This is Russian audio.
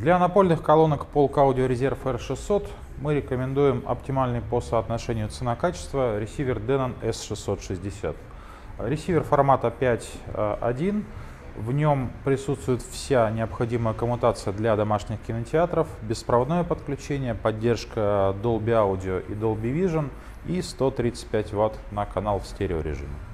Для напольных колонок Polk Audio Reserve R600 мы рекомендуем оптимальный по соотношению цена-качество ресивер Denon S660. Ресивер формата 5.1, в нем присутствует вся необходимая коммутация для домашних кинотеатров, беспроводное подключение, поддержка Dolby Audio и Dolby Vision и 135 Вт на канал в стереорежиме.